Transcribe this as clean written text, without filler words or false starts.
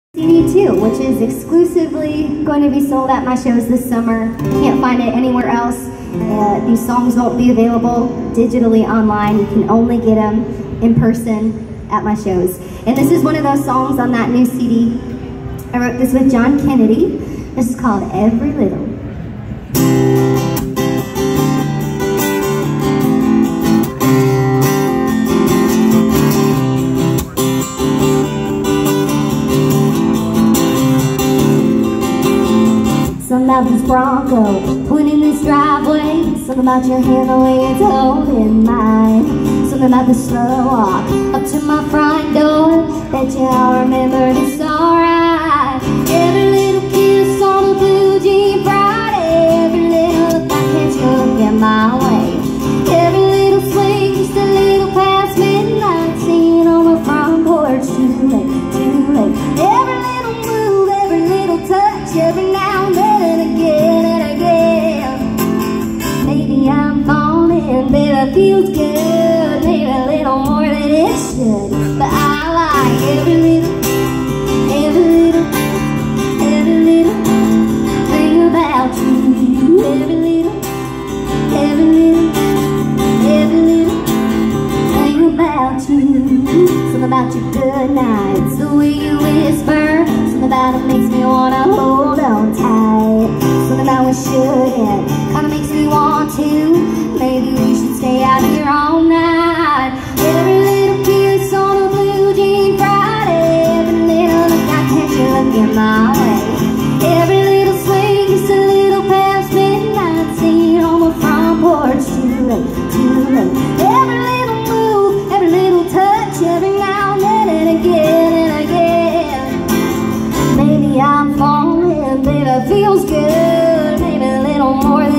CD 2, which is exclusively going to be sold at my shows this summer. Can't find it anywhere else. These songs won't be available digitally online. You can only get them in person at my shows. And this is one of those songs on that new CD. I wrote this with John Kennedy. This is called Every Little. Something about this Bronco, put in this driveway. Something about your hand, the way it's holding mine. Something about the slow walk up to my front door. Bet you I'll remember this alright. Every little kiss on a blue jean Friday. Every little look I catch you looking my way. Every little swing, just a little past midnight. Singing on my front porch, too late, too late. Every little move, every little touch, every now and then. Baby, it feels good, maybe a little more than it should. But I like every little thing about you. Every little thing about you. Something about your good nights, the way you whisper. Something about it makes me wanna hold on tight. Something about we shouldn't, kinda makes me want to. Maybe we should stay out here all night. Every little kiss on a blue jean Friday. Every little look I catch you looking my way. Every little swing, just a little past midnight. Singing on the front porch, too late, too late. Every little move, every little touch, every now and then and again and again. Maybe I'm falling, baby, it feels good. Maybe a little more